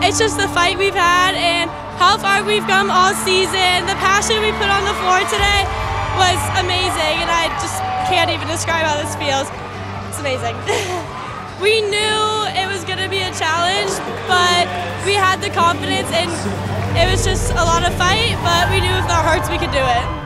It's just the fight we've had and how far we've come all season. The passion we put on the floor today was amazing, and I just can't even describe how this feels. It's amazing. We knew it was going to be a challenge, but we had the confidence, and it was just a lot of fight, but we knew with our hearts we could do it.